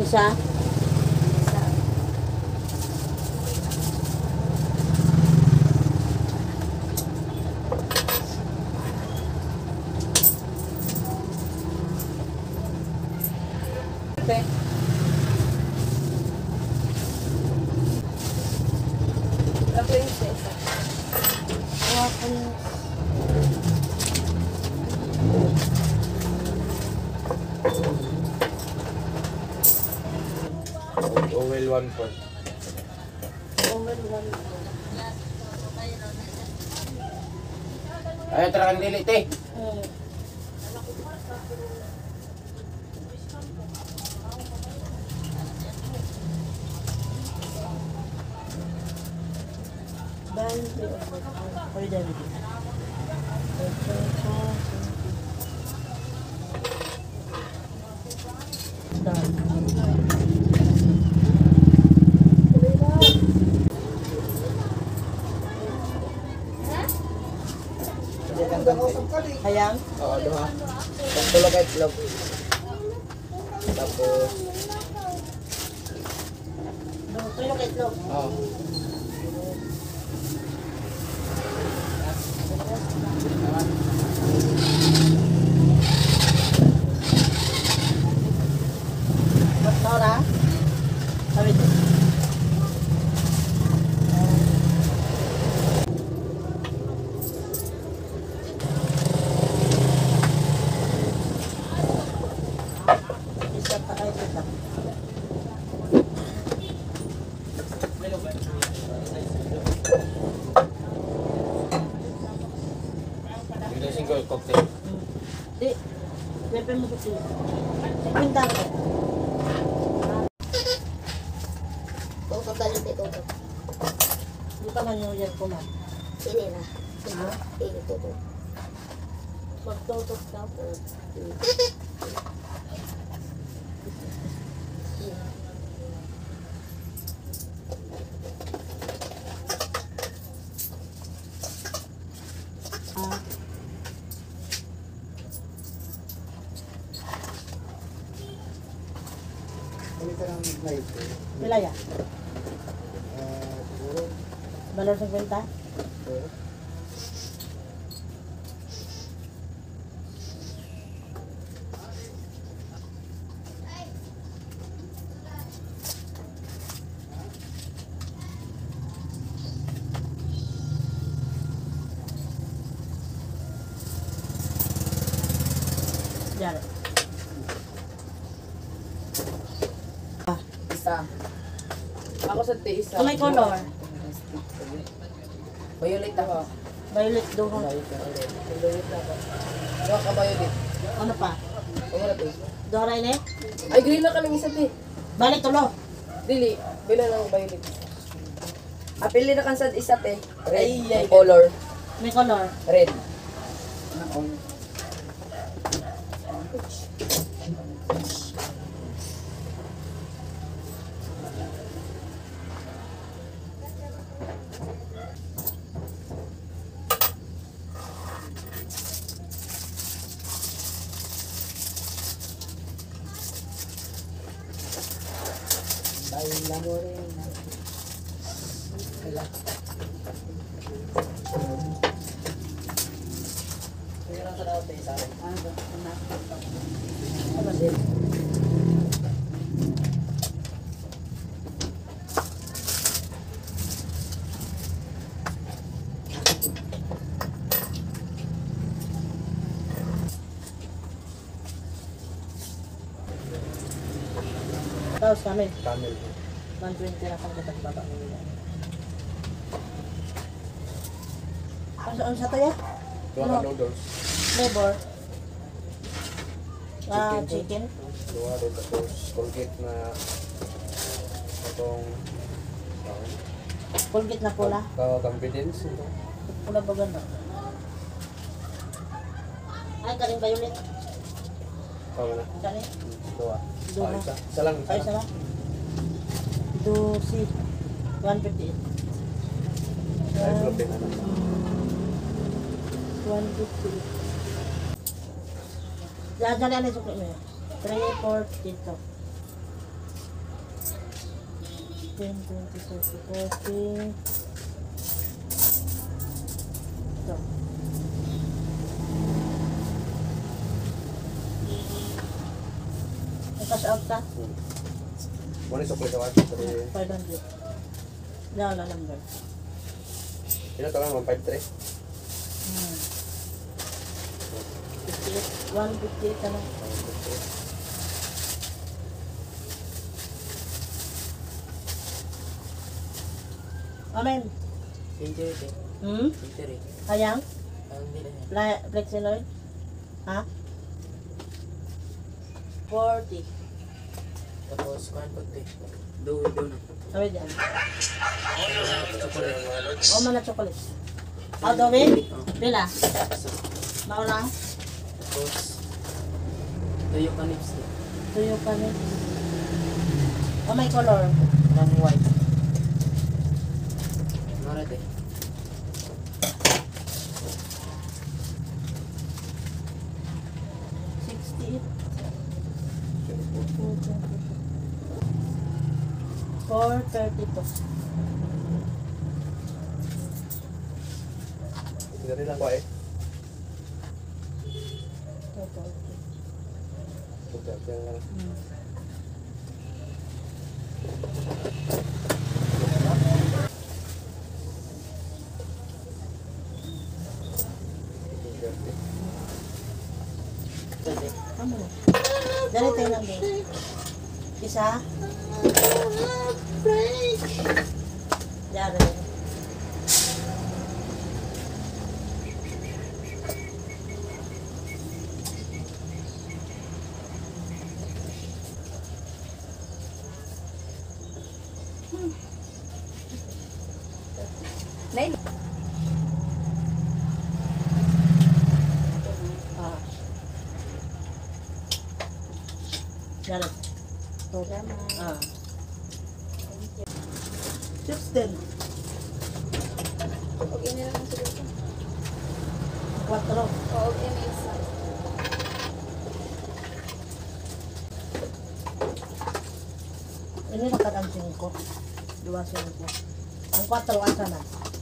Isa? Okay. Ako yung isa. Owel 1 po. Owel 1 po. Ayaw tarakan dili, te. Hayang? Oo, duha. Tulog ay itlog. Tapos, Tulog itlog. oo. Ba't Nora? Sabi ito. Isa pa ay ito. Yung dressing ko, cocktail. Di. Pepe mo ito. Pinta ko. Tutok tayo dito. Di pa man yung yan ko man. Ini na. Ha? Ini tutok. Magtutok ka po. Ah. Pila ya? Valor 50? Diyan. Isa. Ako sa isa. May color. Violet ako. Violet doon. Violet ako. Doon ka violet. Ano pa? Ano na to? Dora ini? Ay, green na kaming isa te. Balik tulo. Dili, bila ng violet. Apili na kan sa isa te. Red. Ay. Color. May color. Red. Baila morena. Baila. Tingnan sa daw tayo sa akin. Ano din? Tapos kami. Camel. 120 na kami dapat baba nila. Ano sa tayo? Duha ka noodles. Flavor. Chicken. Chicken. Duha rin. Tapos, Colgate na itong Colgate na pula. confidence. Ito. Pula ba ganda? Ay, kaling violet. Tama na. Kaling. Duha. Duha. Isa. Isa lang. Ay, isa lang. Dosi. 158. Ay, protein na. 150. Diyan yan yung sukli mo yun. 3, 4, dito. 15, 20, 30, 40. Ito. May cash out ka? Muna yung sukli ka ba? 500. Wala number. Ito ka lang, 153. 158 ka lang. Amen. Injury. Hmm? Injury. Hayang? Ang nila yan. Flexinoid? Ha? 40. Tapos, kuhan po ito eh. Doon. Sabi dyan. Chocolate. O man na chocolate. O, Dawin? Pila? Isa. Mauna? Tapos, tuyo ka lips eh. Tuyo ka ni. O, may color. Nang white. Marat eh. $4.32. Hindi rin lang ko eh. Puta, kaya nga. Kasi, Ano na? Dali tayo lang din. Isa. Dari. Nail. Ah. Dari. Ah. 16. Okay na lang siguro. 4. Oo, okay na isa. Ini nakadang 5. 2, 5. Ang 4 asa na?